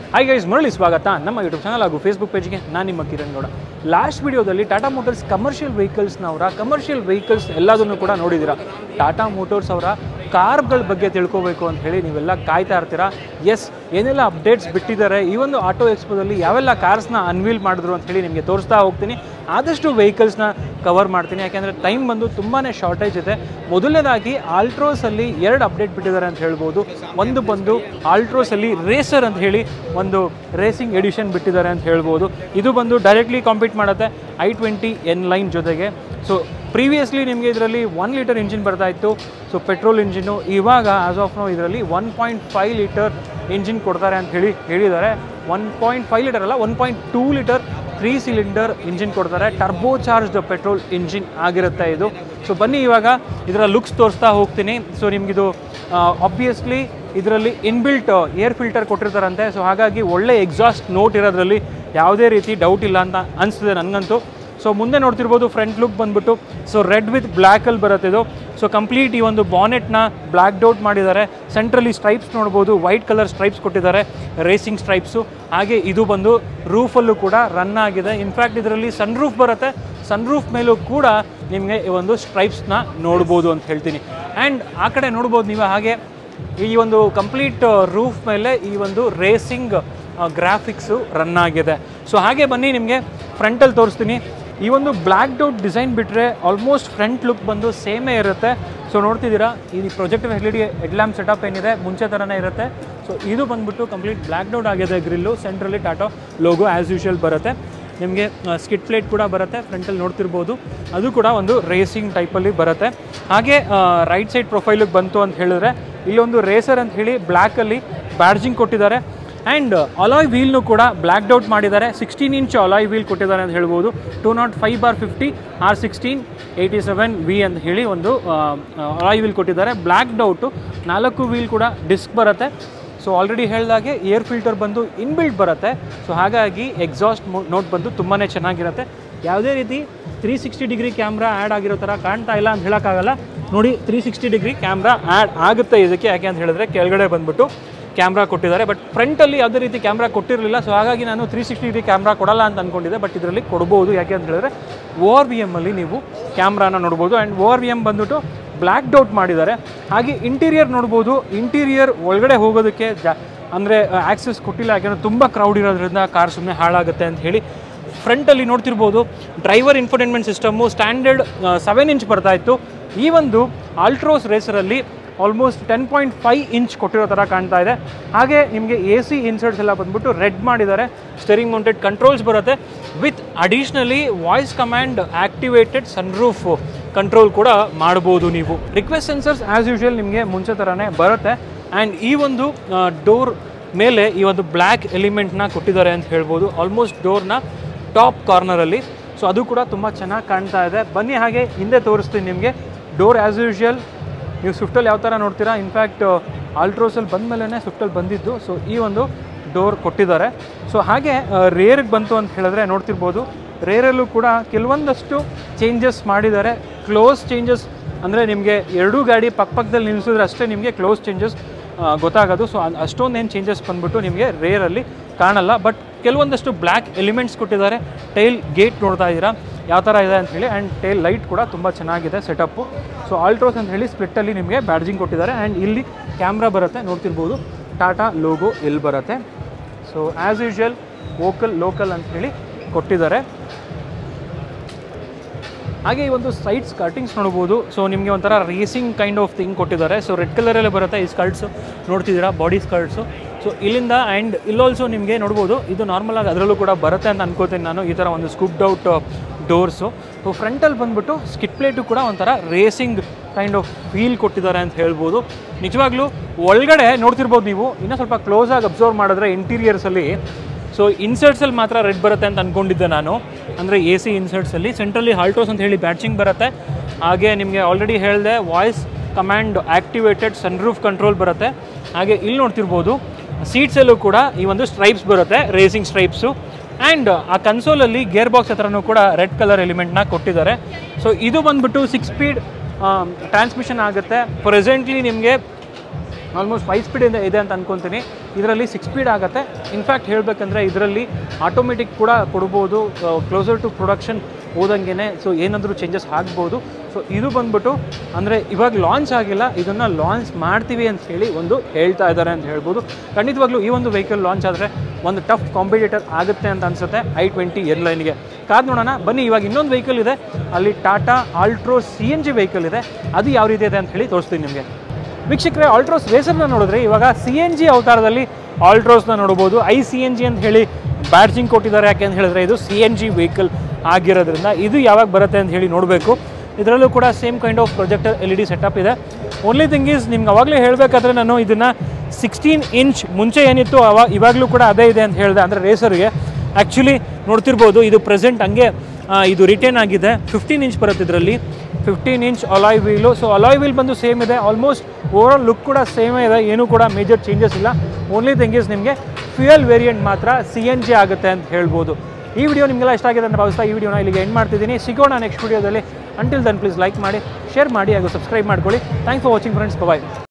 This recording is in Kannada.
ಹಾಯ್ ಗೈಸ್, ಮರಳಿ ಸ್ವಾಗತ ನಮ್ಮ ಯೂಟ್ಯೂಬ್ ಚಾನಲ್ ಹಾಗೂ ಫೇಸ್ಬುಕ್ ಪೇಜ್ಗೆ. ನಾನು ನಿಮ್ಮ ಕಿರಣ್ ಗೌಡ. ಲಾಸ್ಟ್ ವಿಡಿಯೋದಲ್ಲಿ ಟಾಟಾ ಮೋಟರ್ಸ್ ಕಮರ್ಷಿಯಲ್ ವೆಹಿಕಲ್ಸ್ ಎಲ್ಲದನ್ನು ಕೂಡ ನೋಡಿದ್ದೀರಾ. ಟಾಟಾ ಮೋಟರ್ಸ್ ಅವರ ಕಾರ್ಗಳ ಬಗ್ಗೆ ತಿಳ್ಕೋಬೇಕು ಅಂತ ಹೇಳಿ ನೀವೆಲ್ಲ ಕಾಯ್ತಾ ಇರ್ತೀರಾ. ಎಸ್, ಏನೆಲ್ಲ ಅಪ್ಡೇಟ್ಸ್ ಬಿಟ್ಟಿದ್ದಾರೆ, ಈ ಒಂದು ಆಟೋ ಎಕ್ಸ್ಪೋದಲ್ಲಿ ಯಾವೆಲ್ಲ ಕಾರ್ಸ್ನ ಅನ್ವೀಲ್ ಮಾಡಿದ್ರು ಅಂತ ಹೇಳಿ ನಿಮಗೆ ತೋರಿಸ್ತಾ ಹೋಗ್ತೀನಿ. ಆದಷ್ಟು ವೆಹಿಕಲ್ಸ್ನ ಕವರ್ ಮಾಡ್ತೀನಿ, ಯಾಕೆಂದರೆ ಟೈಮ್ ಬಂದು ತುಂಬಾ ಶಾರ್ಟೇಜ್ ಇದೆ. ಮೊದಲನೇದಾಗಿ ಆಲ್ಟ್ರೋಸಲ್ಲಿ 2 ಅಪ್ಡೇಟ್ ಬಿಟ್ಟಿದ್ದಾರೆ ಅಂತ ಹೇಳ್ಬೋದು. ಒಂದು ಬಂದು ಆಲ್ಟ್ರೋಸಲ್ಲಿ ರೇಸರ್ ಅಂತ ಹೇಳಿ ಒಂದು ರೇಸಿಂಗ್ ಎಡಿಷನ್ ಬಿಟ್ಟಿದ್ದಾರೆ ಅಂತ ಹೇಳ್ಬೋದು. ಇದು ಬಂದು ಡೈರೆಕ್ಟ್ಲಿ ಕಾಂಪೀಟ್ ಮಾಡುತ್ತೆ i20 N-Line ಜೊತೆಗೆ. ಸೊ ಪ್ರೀವಿಯಸ್ಲಿ ನಿಮಗೆ ಇದರಲ್ಲಿ 1 ಲೀಟರ್ ಇಂಜಿನ್ ಬರ್ತಾ ಇತ್ತು, ಸೊ ಪೆಟ್ರೋಲ್ ಇಂಜಿನ್ನು. ಇವಾಗ ಆಸ್ ಆಫ್ ನೋ ಇದರಲ್ಲಿ 1.5 ಲೀಟರ್ ಇಂಜಿನ್ ಕೊಡ್ತಾರೆ ಅಂತ ಹೇಳಿದ್ದಾರೆ. 1.5 ಲೀಟರ್ ಅಲ್ಲ, 1.2 ಲೀಟರ್ 3 ಸಿಲಿಂಡರ್ ಇಂಜಿನ್ ಕೊಡ್ತಾರೆ. ಟರ್ಬೋ ಚಾರ್ಜ್ಡ್ ಪೆಟ್ರೋಲ್ ಇಂಜಿನ್ ಆಗಿರುತ್ತೆ ಇದು. ಸೊ ಬನ್ನಿ ಇವಾಗ ಇದರ ಲುಕ್ಸ್ ತೋರಿಸ್ತಾ ಹೋಗ್ತೀನಿ. ಸೊ ನಿಮಗಿದು ಆಬ್ವಿಯಸ್ಲಿ ಇದರಲ್ಲಿ ಇನ್ಬಿಲ್ಟ್ ಏರ್ ಫಿಲ್ಟರ್ ಕೊಟ್ಟಿರ್ತಾರಂತೆ. ಸೊ ಹಾಗಾಗಿ ಒಳ್ಳೆ ಎಕ್ಸಾಸ್ಟ್ ನೋಟ್ ಇರೋದ್ರಲ್ಲಿ ಯಾವುದೇ ರೀತಿ ಡೌಟ್ ಇಲ್ಲ ಅಂತ ಅನಿಸ್ತಿದೆ ನನಗಂತೂ. ಸೊ ಮುಂದೆ ನೋಡ್ತಿರ್ಬೋದು ಫ್ರಂಟ್ ಲುಕ್ ಬಂದ್ಬಿಟ್ಟು ಸೊ ರೆಡ್ ವಿತ್ ಬ್ಲ್ಯಾಕಲ್ಲಿ ಬರುತ್ತೆ ಇದು. ಸೊ ಕಂಪ್ಲೀಟ್ ಈ ಒಂದು ಬಾನೆಟ್ನ ಬ್ಲ್ಯಾಕ್ ಔಟ್ ಮಾಡಿದ್ದಾರೆ. ಸೆಂಟ್ರಲ್ಲಿ ಸ್ಟ್ರೈಪ್ಸ್ ನೋಡ್ಬೋದು, ವೈಟ್ ಕಲರ್ ಸ್ಟ್ರೈಪ್ಸ್ ಕೊಟ್ಟಿದ್ದಾರೆ, ರೇಸಿಂಗ್ ಸ್ಟ್ರೈಪ್ಸು. ಹಾಗೆ ಇದು ಬಂದು ರೂಫಲ್ಲೂ ಕೂಡ ರನ್ ಆಗಿದೆ. ಇನ್ಫ್ಯಾಕ್ಟ್ ಇದರಲ್ಲಿ ಸನ್ ರೂಫ್ ಬರುತ್ತೆ, ಸನ್ ರೂಫ್ ಮೇಲೂ ಕೂಡ ನಿಮಗೆ ಈ ಒಂದು ಸ್ಟ್ರೈಪ್ಸ್ನ ನೋಡ್ಬೋದು ಅಂತ ಹೇಳ್ತೀನಿ. ಆ್ಯಂಡ್ ಆ ಕಡೆ ನೋಡ್ಬೋದು ನೀವು, ಹಾಗೆ ಈ ಒಂದು ಕಂಪ್ಲೀಟ್ ರೂಫ್ ಮೇಲೆ ಈ ಒಂದು ರೇಸಿಂಗ್ ಗ್ರಾಫಿಕ್ಸು ರನ್ ಆಗಿದೆ. ಸೊ ಹಾಗೆ ಬನ್ನಿ ನಿಮಗೆ ಫ್ರಂಟಲ್ಲಿ ತೋರಿಸ್ತೀನಿ. ಈ ಒಂದು ಬ್ಲ್ಯಾಕ್ ಔಟ್ ಡಿಸೈನ್ ಬಿಟ್ಟರೆ ಆಲ್ಮೋಸ್ಟ್ ಫ್ರಂಟ್ ಲುಕ್ ಬಂದು ಸೇಮೇ ಇರುತ್ತೆ. ಸೊ ನೋಡ್ತಿದ್ದೀರಾ, ಈ ಪ್ರೊಜೆಕ್ಟಿವ್ ಹೆಡ್ಲ್ಯಾಂಪ್ ಸೆಟಪ್ ಏನಿದೆ ಮುಂಚೆ ಥರನೇ ಇರುತ್ತೆ. ಸೊ ಇದು ಬಂದುಬಿಟ್ಟು ಕಂಪ್ಲೀಟ್ ಬ್ಲ್ಯಾಕ್ ಔಟ್ ಆಗಿದೆ ಗ್ರಿಲ್ಲು. ಸೆಂಟ್ರಲ್ಲಿ ಟಾಟಾ ಲೋಗೋ ಆ್ಯಸ್ ಯೂಶುವಲ್ ಬರುತ್ತೆ. ನಿಮಗೆ ಸ್ಕಿಟ್ ಪ್ಲೇಟ್ ಕೂಡ ಬರುತ್ತೆ, ಫ್ರಂಟಲ್ಲಿ ನೋಡ್ತಿರ್ಬೋದು. ಅದು ಕೂಡ ಒಂದು ರೇಸಿಂಗ್ ಟೈಪಲ್ಲಿ ಬರುತ್ತೆ. ಹಾಗೆ ರೈಟ್ ಸೈಡ್ ಪ್ರೊಫೈಲಿಗೆ ಬಂತು ಅಂತ ಹೇಳಿದ್ರೆ ಇಲ್ಲೊಂದು ರೇಸರ್ ಅಂತ ಹೇಳಿ ಬ್ಲ್ಯಾಕಲ್ಲಿ ಬ್ಯಾಡ್ಜಿಂಗ್ ಕೊಟ್ಟಿದ್ದಾರೆ. ಆ್ಯಂಡ್ ಅಲಾಯ್ ವೀಲ್ನು ಕೂಡ ಬ್ಲ್ಯಾಕ್ ಔಟ್ ಮಾಡಿದ್ದಾರೆ. 16 ಇಂಚ್ ಅಲಾಯ್ ವೀಲ್ ಕೊಟ್ಟಿದ್ದಾರೆ ಅಂತ ಹೇಳ್ಬೋದು. 205/50 R16 87V ಅಂತ ಹೇಳಿ ಒಂದು ಅಲಾಯ್ ವೀಲ್ ಕೊಟ್ಟಿದ್ದಾರೆ. ಬ್ಲ್ಯಾಕ್ ಔಟು 4 ವೀಲ್ ಕೂಡ ಡಿಸ್ಕ್ ಬರುತ್ತೆ. ಸೊ ಆಲ್ರೆಡಿ ಹೇಳಿದಾಗೆ ಏರ್ ಫಿಲ್ಟರ್ ಬಂದು ಇನ್ಬಿಲ್ಟ್ ಬರುತ್ತೆ. ಸೊ ಹಾಗಾಗಿ ಎಕ್ಸಾಸ್ಟ್ ನೋಟ್ ಬಂದು ತುಂಬಾ ಚೆನ್ನಾಗಿರುತ್ತೆ. ಯಾವುದೇ ರೀತಿ 360 ಡಿಗ್ರಿ ಕ್ಯಾಮ್ರಾ ಆ್ಯಡ್ ಆಗಿರೋ ಥರ ಕಾಣ್ತಾ ಇಲ್ಲ ಅಂತ ಹೇಳೋಕ್ಕಾಗಲ್ಲ. ನೋಡಿ, 360 ಡಿಗ್ರಿ ಕ್ಯಾಮ್ರಾ ಆ್ಯಡ್ ಆಗುತ್ತೆ ಇದಕ್ಕೆ. ಯಾಕೆ ಅಂತ ಹೇಳಿದ್ರೆ ಕೆಳಗಡೆ ಬಂದುಬಿಟ್ಟು ಕ್ಯಾಮ್ರಾ ಕೊಟ್ಟಿದ್ದಾರೆ, ಬಟ್ ಫ್ರಂಟಲ್ಲಿ ಯಾವುದೇ ರೀತಿ ಕ್ಯಾಮ್ರಾ ಕೊಟ್ಟಿರಲಿಲ್ಲ. ಸೊ ಹಾಗಾಗಿ ನಾನು 360 ಡಿಗ್ರಿ ಕ್ಯಾಮ್ರಾ ಕೊಡಲ್ಲ ಅಂತ ಅಂದ್ಕೊಂಡಿದ್ದೆ, ಬಟ್ ಇದರಲ್ಲಿ ಕೊಡ್ಬೋದು. ಯಾಕೆ ಅಂತ ಹೇಳಿದ್ರೆ ORVMಲ್ಲಿ ನೀವು ಕ್ಯಾಮ್ರಾನ ನೋಡ್ಬೋದು. ಆ್ಯಂಡ್ ORVM ಬಂದುಬಿಟ್ಟು ಬ್ಲ್ಯಾಕ್ ಔಟ್ ಮಾಡಿದ್ದಾರೆ. ಹಾಗೆ ಇಂಟೀರಿಯರ್ ನೋಡ್ಬೋದು. ಇಂಟೀರಿಯರ್ ಒಳಗಡೆ ಹೋಗೋದಕ್ಕೆ ಅಂದರೆ ಆಕ್ಸೆಸ್ ಕೊಟ್ಟಿಲ್ಲ, ಯಾಕೆಂದರೆ ತುಂಬ ಕ್ರೌಡ್ ಇರೋದ್ರಿಂದ ಕಾರ್ ಸುಮ್ಮನೆ ಹಾಳಾಗುತ್ತೆ ಅಂತ ಹೇಳಿ. ಫ್ರಂಟಲ್ಲಿ ನೋಡ್ತಿರ್ಬೋದು driver infotainment system standard 7 inch ಬರ್ತಾಯಿತ್ತು. ಈ ಒಂದು ಆಲ್ಟ್ರೋಸ್ ರೇಸರಲ್ಲಿ ಆಲ್ಮೋಸ್ಟ್ 10.5 ಇಂಚ್ ಕೊಟ್ಟಿರೋ ಥರ ಕಾಣ್ತಾ ಇದೆ. ಹಾಗೆ ನಿಮಗೆ AC ಇನ್ಸರ್ಟ್ಸ್ ಎಲ್ಲ ಬಂದ್ಬಿಟ್ಟು ರೆಡ್ ಮಾಡಿದ್ದಾರೆ. ಸ್ಟೇರಿಂಗ್ ಮೌಂಟೆಡ್ ಕಂಟ್ರೋಲ್ಸ್ ಬರುತ್ತೆ with additionally voice command activated sunroof control ಕೂಡ ಮಾಡ್ಬೋದು ನೀವು. ರಿಕ್ವೆಸ್ಟ್ ಸೆನ್ಸರ್ಸ್ ಆ್ಯಸ್ ಯೂಶುವಲ್ ನಿಮಗೆ ಮುಂಚೆ ಥರನೇ ಬರುತ್ತೆ. ಆ್ಯಂಡ್ ಈ ಒಂದು ಡೋರ್ ಮೇಲೆ ಈ ಒಂದು ಬ್ಲ್ಯಾಕ್ ಎಲಿಮೆಂಟ್ನ ಕೊಟ್ಟಿದ್ದಾರೆ ಅಂತ ಹೇಳ್ಬೋದು, ಆಲ್ಮೋಸ್ಟ್ ಡೋರ್ನ ಟಾಪ್ ಕಾರ್ನರಲ್ಲಿ. ಸೊ ಅದು ಕೂಡ ತುಂಬ ಚೆನ್ನಾಗಿ ಕಾಣ್ತಾ ಇದೆ. ಬನ್ನಿ ಹಾಗೆ ಹಿಂದೆ ತೋರಿಸ್ತೀನಿ ನಿಮಗೆ. ಡೋರ್ ಆ್ಯಸ್ ಯೂಶುವಲ್ ನೀವು ಸ್ವಿಫ್ಟಲ್ಲಿ ಯಾವ ಥರ ನೋಡ್ತೀರಾ, ಇನ್ಫ್ಯಾಕ್ಟ್ ಆಲ್ಟ್ರೋಸಲ್ಲಿ ಬಂದ ಮೇಲೇ ಸ್ವಿಫ್ಟಲ್ಲಿ ಬಂದಿದ್ದು. ಸೊ ಈ ಒಂದು ಡೋರ್ ಕೊಟ್ಟಿದ್ದಾರೆ. ಸೊ ಹಾಗೆ ರೇರ್ಗೆ ಬಂತು ಅಂತ ಹೇಳಿದ್ರೆ ನೋಡ್ತಿರ್ಬೋದು, ರೇರಲ್ಲೂ ಕೂಡ ಕೆಲವೊಂದಷ್ಟು ಚೇಂಜಸ್ ಮಾಡಿದ್ದಾರೆ. ಕ್ಲೋಸ್ ಚೇಂಜಸ್ ಅಂದರೆ ನಿಮಗೆ ಎರಡೂ ಗಾಡಿ ಪಕ್ಕದಲ್ಲಿ ನಿಲ್ಲಿಸಿದ್ರೆ ಅಷ್ಟೇ ನಿಮಗೆ ಕ್ಲೋಸ್ ಚೇಂಜಸ್ ಗೊತ್ತಾಗೋದು. ಸೊ ಅಷ್ಟೊಂದೇನು ಚೇಂಜಸ್ ಬಂದ್ಬಿಟ್ಟು ನಿಮಗೆ ರೇರಲ್ಲಿ ಕಾಣಲ್ಲ, ಬಟ್ ಕೆಲವೊಂದಷ್ಟು ಬ್ಲ್ಯಾಕ್ ಎಲಿಮೆಂಟ್ಸ್ ಕೊಟ್ಟಿದ್ದಾರೆ. ಟೈಲ್ ಗೇಟ್ ನೋಡ್ತಾ ಇದ್ದೀರಾ ಯಾವ ಥರ ಇದೆ ಅಂತ ಹೇಳಿ. ಆ್ಯಂಡ್ ಟೈಲ್ ಲೈಟ್ ಕೂಡ ತುಂಬ ಚೆನ್ನಾಗಿದೆ ಸೆಟಪ್ಪು. ಸೊ ಆಲ್ಟ್ರೋಸ್ ಅಂತ ಹೇಳಿ ಸ್ಪ್ಲಿಟ್ಟಲ್ಲಿ ನಿಮಗೆ ಬ್ಯಾಡ್ಜಿಂಗ್ ಕೊಟ್ಟಿದ್ದಾರೆ. ಆ್ಯಂಡ್ ಇಲ್ಲಿ ಕ್ಯಾಮ್ರಾ ಬರುತ್ತೆ, ನೋಡ್ತಿರ್ಬೋದು ಟಾಟಾ ಲೋಗೋ ಇಲ್ಲಿ ಬರುತ್ತೆ. ಸೊ ಆ್ಯಸ್ ಯೂಶುವಲ್ ಲೋಕಲ್ ಅಂತ ಹೇಳಿ ಕೊಟ್ಟಿದ್ದಾರೆ. ಹಾಗೆ ಈ ಒಂದು ಸೈಡ್ ಸ್ಕರ್ಟಿಂಗ್ಸ್ ನೋಡ್ಬೋದು. ಸೊ ನಿಮಗೆ ಒಂಥರ ರೇಸಿಂಗ್ ಕೈಂಡ್ ಆಫ್ ಥಿಂಗ್ ಕೊಟ್ಟಿದ್ದಾರೆ. ಸೊ ರೆಡ್ ಕಲರಲ್ಲೇ ಬರುತ್ತೆ ಈ ಸ್ಕರ್ಟ್ಸು, ನೋಡ್ತಿದ್ದೀರಾ ಬಾಡಿ ಸ್ಕರ್ಟ್ಸು. ಸೊ ಇಲ್ಲಿಂದ ಆ್ಯಂಡ್ ಇಲ್ಲಾಲ್ಸೋ ನಿಮಗೆ ನೋಡ್ಬೋದು, ಇದು ನಾರ್ಮಲಾಗಿ ಅದರಲ್ಲೂ ಕೂಡ ಬರುತ್ತೆ ಅಂತ ಅನ್ಕೋತೀನಿ ನಾನು, ಈ ಥರ ಒಂದು ಸ್ಕೂಪ್ಡ್ ಔಟ್ ಡೋರ್ಸು. ಸೊ ಫ್ರಂಟಲ್ಲಿ ಬಂದುಬಿಟ್ಟು ಸ್ಕಿಟ್ ಪ್ಲೇಟು ಕೂಡ ಒಂಥರ ರೇಸಿಂಗ್ ಕೈಂಡ್ ಆಫ್ ಫೀಲ್ ಕೊಟ್ಟಿದ್ದಾರೆ ಅಂತ ಹೇಳ್ಬೋದು. ನಿಜವಾಗ್ಲೂ ಒಳಗಡೆ ನೋಡ್ತಿರ್ಬೋದು ನೀವು, ಇನ್ನೂ ಸ್ವಲ್ಪ ಕ್ಲೋಸಾಗಿ ಅಬ್ಸರ್ವ್ ಮಾಡಿದ್ರೆ ಇಂಟೀರಿಯರ್ಸಲ್ಲಿ ಸೊ ಇನ್ಸರ್ಟ್ಸಲ್ಲಿ ಮಾತ್ರ ರೆಡ್ ಬರುತ್ತೆ ಅಂತ ಅಂದ್ಕೊಂಡಿದ್ದೆ ನಾನು, ಅಂದರೆ AC ಇನ್ಸರ್ಟ್ಸಲ್ಲಿ. ಸೆಂಟ್ರಲ್ಲಿ ಆಲ್ಟ್ರೋಸ್ ಅಂತ ಹೇಳಿ ಬ್ಯಾಡ್ಜಿಂಗ್ ಬರುತ್ತೆ. ಹಾಗೆ ನಿಮಗೆ ಆಲ್ರೆಡಿ ಹೇಳಿದೆ voice command activated sunroof control ಬರುತ್ತೆ. ಹಾಗೆ ಇಲ್ಲಿ ನೋಡ್ತಿರ್ಬೋದು ಸೀಟ್ಸಲ್ಲೂ ಕೂಡ ಈ ಒಂದು ಸ್ಟ್ರೈಪ್ಸ್ ಬರುತ್ತೆ, ರೇಸಿಂಗ್ ಸ್ಟ್ರೈಪ್ಸು. ಆ್ಯಂಡ್ ಆ ಕನ್ಸೋಲಲ್ಲಿ ಗೇರ್ ಬಾಕ್ಸ್ ಹತ್ರನೂ ಕೂಡ ರೆಡ್ ಕಲರ್ ಎಲಿಮೆಂಟ್ನ ಕೊಟ್ಟಿದ್ದಾರೆ. ಸೊ ಇದು ಬಂದುಬಿಟ್ಟು 6 ಸ್ಪೀಡ್ ಟ್ರಾನ್ಸ್ಮಿಷನ್ ಆಗುತ್ತೆ. ಪ್ರೆಸೆಂಟ್ಲಿ ನಿಮಗೆ ಆಲ್ಮೋಸ್ಟ್ 5 ಸ್ಪೀಡ್ ಇದೆ ಅಂತ ಅನ್ಕೊತೀನಿ. ಇದರಲ್ಲಿ 6 ಸ್ಪೀಡ್ ಆಗುತ್ತೆ. ಇನ್ಫ್ಯಾಕ್ಟ್ ಹೇಳಬೇಕಂದ್ರೆ ಇದರಲ್ಲಿ ಆಟೋಮೆಟಿಕ್ ಕೂಡ ಕೊಡ್ಬೋದು, ಕ್ಲೋಸರ್ ಟು ಪ್ರೊಡಕ್ಷನ್ ಹೋದಂಗೆ. ಸೊ ಏನಾದರೂ ಚೇಂಜಸ್ ಆಗ್ಬೋದು. ಸೊ ಇದು ಬಂದ್ಬಿಟ್ಟು ಅಂದರೆ ಇವಾಗ ಲಾಂಚ್ ಆಗಿಲ್ಲ, ಇದನ್ನು ಲಾಂಚ್ ಮಾಡ್ತೀವಿ ಅಂತ ಹೇಳಿ ಹೇಳ್ತಾ ಇದ್ದಾರೆ ಅಂತ ಹೇಳ್ಬೋದು. ಖಂಡಿತವಾಗ್ಲೂ ಈ ಒಂದು ವೆಹಿಕಲ್ ಲಾಂಚ್ ಆದರೆ ಒಂದು ಟಫ್ ಕಾಂಪಿಟೇಟರ್ ಆಗುತ್ತೆ ಅಂತ ಅನಿಸುತ್ತೆ i20 ಏರ್ಲೈನ್ಗೆ. ಕಾದು ನೋಡೋಣ ಬನ್ನಿ. ಇವಾಗ ಇನ್ನೊಂದು ವೆಹಿಕಲ್ ಇದೆ, ಅಲ್ಲಿ ಟಾಟಾ ಆಲ್ಟ್ರೋಸ್ CNG ವೆಹಿಕಲ್ ಇದೆ. ಅದು ಯಾವ ರೀತಿ ಇದೆ ಅಂತ ಹೇಳಿ ತೋರಿಸ್ತೀನಿ ನಿಮಗೆ. ವೀಕ್ಷಕರೇ, ಆಲ್ಟ್ರೋಸ್ ರೇಸರ್ನ ನೋಡಿದ್ರೆ ಇವಾಗ CNG ಅವತಾರದಲ್ಲಿ ಆಲ್ಟ್ರೋಸ್ನ ನೋಡ್ಬೋದು. ICNG ಅಂತ ಹೇಳಿ ಬ್ಯಾಡ್ಜಿಂಗ್ ಕೊಟ್ಟಿದ್ದಾರೆ. ಯಾಕೆ ಅಂತ ಹೇಳಿದ್ರೆ ಇದು CNG ವೆಹಿಕಲ್ ಆಗಿರೋದ್ರಿಂದ ಇದು ಯಾವಾಗ ಬರುತ್ತೆ ಅಂತ ಹೇಳಿ ನೋಡಬೇಕು. ಇದರಲ್ಲೂ ಕೂಡ same kind of projector LED setup ಇದೆ. ಓನ್ಲಿ ಥಿಂಗ್ ಈಸ್ ನಿಮ್ಗೆ ಅವಾಗಲೇ ಹೇಳಬೇಕಾದ್ರೆ ನಾನು ಇದನ್ನು 16 ಇಂಚ್ ಮುಂಚೆ ಏನಿತ್ತು ಇವಾಗಲೂ ಕೂಡ ಅದೇ ಇದೆ ಅಂತ ಹೇಳಿದೆ. ಅಂದರೆ ರೇಸರ್ಗೆ ಆ್ಯಕ್ಚುಲಿ ನೋಡ್ತಿರ್ಬೋದು, ಇದು ಪ್ರೆಸೆಂಟ್ ಹಂಗೆ ಇದು ರಿಟೇನ್ ಆಗಿದೆ. 15 ಇಂಚ್ ಬರುತ್ತೆ ಇದರಲ್ಲಿ, 15 inch alloy wheel. So alloy wheel ಬಂದು ಸೇಮ್ ಇದೆ. ಆಲ್ಮೋಸ್ಟ್ ಓವರಾಲ್ ಲುಕ್ ಕೂಡ ಸೇಮೇ ಇದೆ, ಏನೂ ಕೂಡ ಮೇಜರ್ ಚೇಂಜಸ್ ಇಲ್ಲ. ಓನ್ಲಿ ಥಿಂಗ್ ಈಸ್ ನಿಮಗೆ ಫ್ಯೂಯಲ್ ವೇರಿಯಂಟ್ ಮಾತ್ರ CNG ಆಗುತ್ತೆ ಅಂತ ಹೇಳ್ಬೋದು. ಈ ವಿಡಿಯೋ ನಿಮಗೆಲ್ಲ ಇಷ್ಟ ಆಗಿದೆ ಅಂತ ಭಾವಿಸ್ತಾ ಈ ವಿಡಿಯೋನ ಇಲ್ಲಿಗೆ ಎಂಡ್ ಮಾಡ್ತಿದ್ದೀನಿ. ಸಿಗೋಣ ನೆಕ್ಸ್ಟ್ ವಿಡಿಯೋದಲ್ಲಿ. ಅಂಟಿಲ್ ದೆನ್ ಪ್ಲೀಸ್ ಲೈಕ್ ಮಾಡಿ, ಶೇರ್ ಮಾಡಿ ಹಾಗೂ ಸಬ್ಸ್ಕ್ರೈಬ್ ಮಾಡ್ಕೊಳ್ಳಿ. Thanks for watching friends. Bye.